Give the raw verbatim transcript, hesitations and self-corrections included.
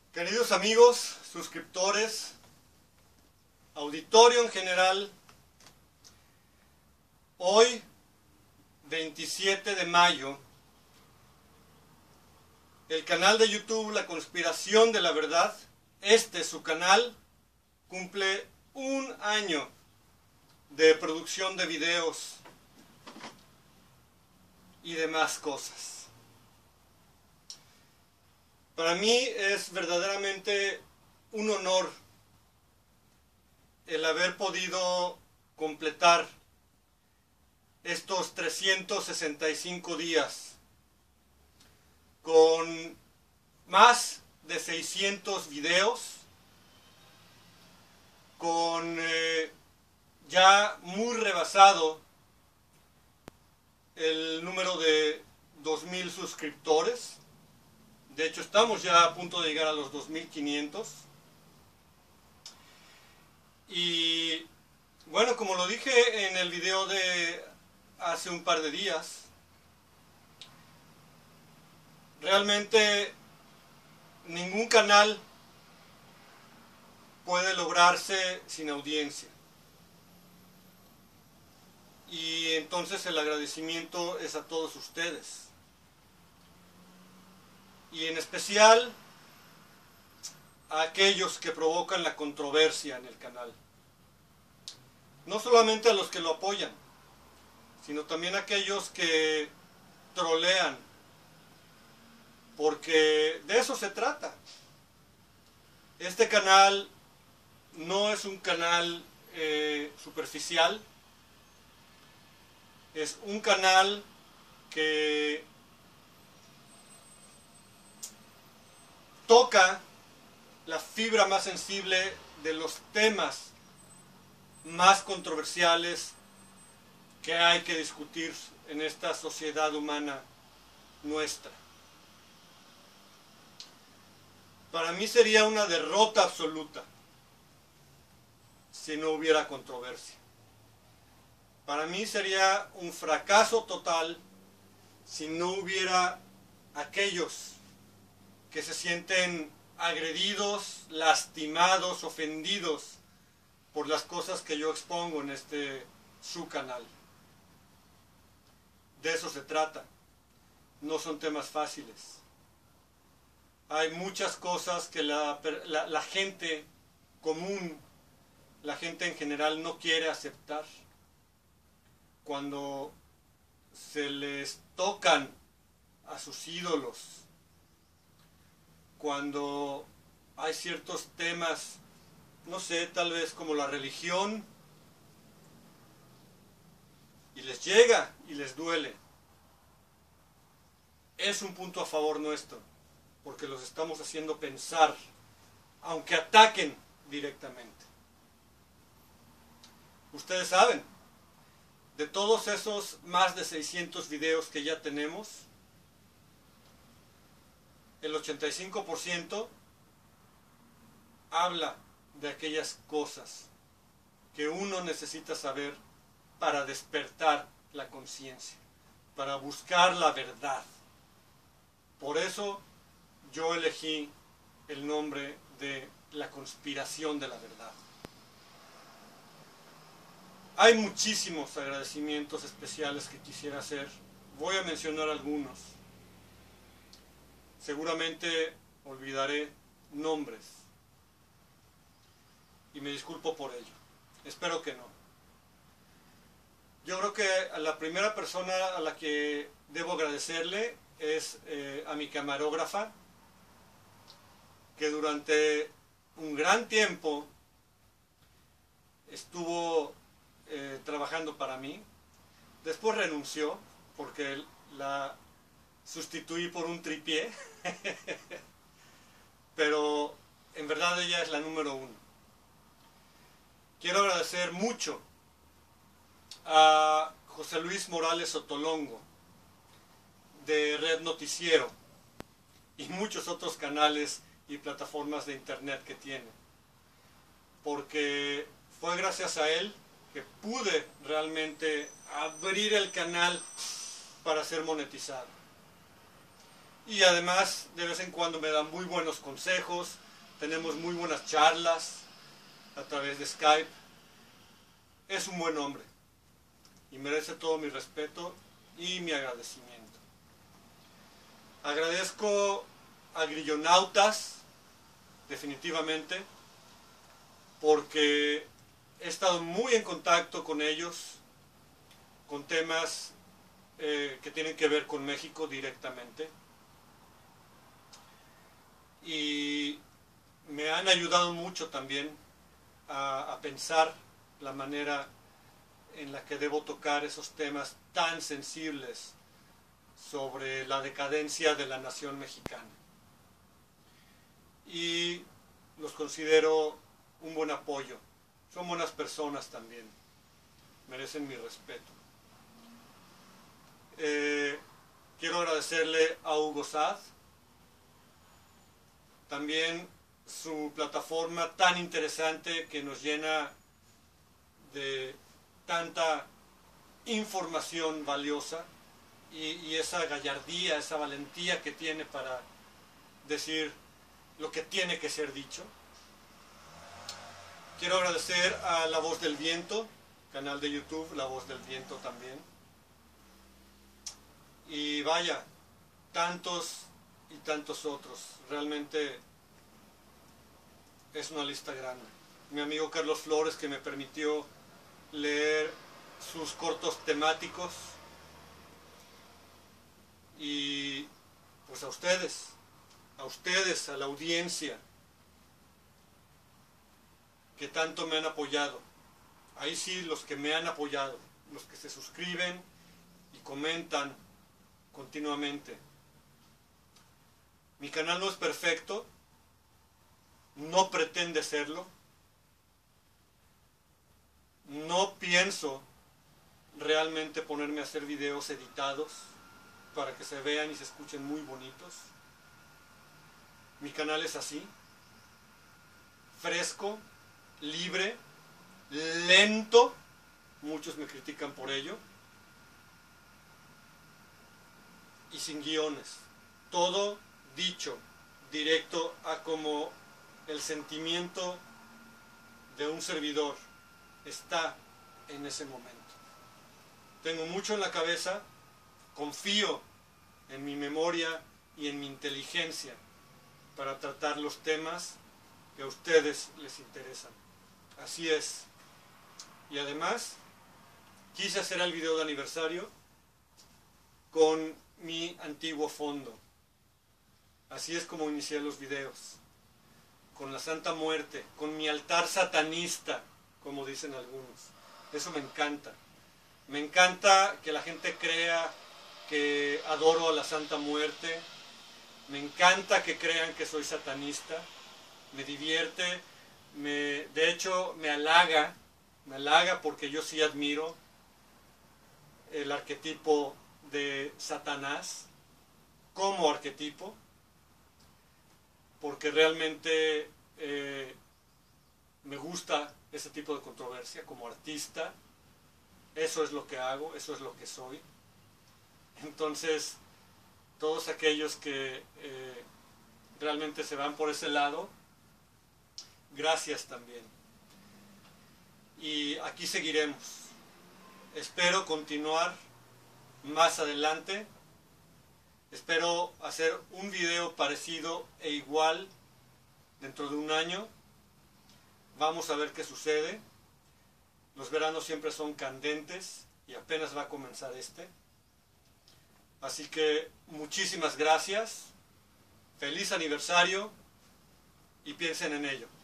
Queridos amigos, suscriptores, auditorio en general, hoy, veintisiete de mayo, el canal de YouTube La Conspiración de la Verdad, este su canal, cumple un año de producción de videos y demás cosas. Para mí es verdaderamente un honor el haber podido completar estos trescientos sesenta y cinco días con más de seiscientos videos, con eh, ya muy rebasado el número de dos mil suscriptores. De hecho, estamos ya a punto de llegar a los dos mil quinientos. Y bueno, como lo dije en el video de hace un par de días, realmente ningún canal puede lograrse sin audiencia. Y entonces el agradecimiento es a todos ustedes. Y en especial a aquellos que provocan la controversia en el canal. No solamente a los que lo apoyan, sino también a aquellos que trolean, porque de eso se trata. Este canal no es un canal eh, superficial, es un canal que toca la fibra más sensible de los temas más controversiales que hay que discutir en esta sociedad humana nuestra. Para mí sería una derrota absoluta si no hubiera controversia. Para mí sería un fracaso total si no hubiera aquellos que se sienten agredidos, lastimados, ofendidos por las cosas que yo expongo en este su canal. De eso se trata. No son temas fáciles. Hay muchas cosas que la, la, la gente común, la gente en general no quiere aceptar. Cuando se les tocan a sus ídolos, cuando hay ciertos temas, no sé, tal vez como la religión, y les llega y les duele, es un punto a favor nuestro, porque los estamos haciendo pensar, aunque ataquen directamente. Ustedes saben, de todos esos más de seiscientos videos que ya tenemos, el ochenta y cinco por ciento habla de aquellas cosas que uno necesita saber para despertar la conciencia, para buscar la verdad. Por eso yo elegí el nombre de La Conspiración de la Verdad. Hay muchísimos agradecimientos especiales que quisiera hacer. Voy a mencionar algunos. Seguramente olvidaré nombres y me disculpo por ello. Espero que no. Yo creo que a la primera persona a la que debo agradecerle es eh, a mi camarógrafa, que durante un gran tiempo estuvo eh, trabajando para mí. Después renunció porque la sustituí por un tripié, pero en verdad ella es la número uno. Quiero agradecer mucho a José Luis Morales Sotolongo, de Red Noticiero, y muchos otros canales y plataformas de internet que tiene, porque fue gracias a él que pude realmente abrir el canal para ser monetizado. y además de vez en cuando me da muy buenos consejos, tenemos muy buenas charlas a través de Skype. Es un buen hombre y merece todo mi respeto y mi agradecimiento. Agradezco a Grillonautas, definitivamente, porque he estado muy en contacto con ellos, con temas eh, que tienen que ver con México directamente. Y me han ayudado mucho también a, a pensar la manera en la que debo tocar esos temas tan sensibles sobre la decadencia de la nación mexicana. Y los considero un buen apoyo. Son buenas personas también. Merecen mi respeto. Eh, quiero agradecerle a Hugo Saad. También su plataforma tan interesante que nos llena de tanta información valiosa y, y esa gallardía, esa valentía que tiene para decir lo que tiene que ser dicho. Quiero agradecer a La Voz del Viento, canal de YouTube, La Voz del Viento también. Y vaya, tantos y tantos otros. Realmente es una lista grande. Mi amigo Carlos Flores, que me permitió leer sus cortos temáticos. Y pues a ustedes, a ustedes, a la audiencia, que tanto me han apoyado. Ahí sí, los que me han apoyado, los que se suscriben y comentan continuamente. Mi canal no es perfecto, no pretende serlo. No pienso realmente ponerme a hacer videos editados para que se vean y se escuchen muy bonitos. Mi canal es así, fresco, libre, lento, muchos me critican por ello, y sin guiones, todo dicho directo a como el sentimiento de un servidor está en ese momento. Tengo mucho en la cabeza, confío en mi memoria y en mi inteligencia para tratar los temas que a ustedes les interesan. Así es. Y además, quise hacer el video de aniversario con mi antiguo fondo. Así es como inicié los videos. Con la Santa Muerte, con mi altar satanista, como dicen algunos. Eso me encanta. Me encanta que la gente crea que adoro a la Santa Muerte. Me encanta que crean que soy satanista. Me divierte. Me, de hecho, me halaga. Me halaga porque yo sí admiro el arquetipo de Satanás como arquetipo. Porque realmente eh, me gusta ese tipo de controversia como artista. Eso es lo que hago, eso es lo que soy. Entonces, todos aquellos que eh, realmente se van por ese lado, gracias también. Y aquí seguiremos. Espero continuar más adelante. Espero hacer un video parecido e igual dentro de un año. Vamos a ver qué sucede. Los veranos siempre son candentes y apenas va a comenzar este. Así que muchísimas gracias. Feliz aniversario y piensen en ello.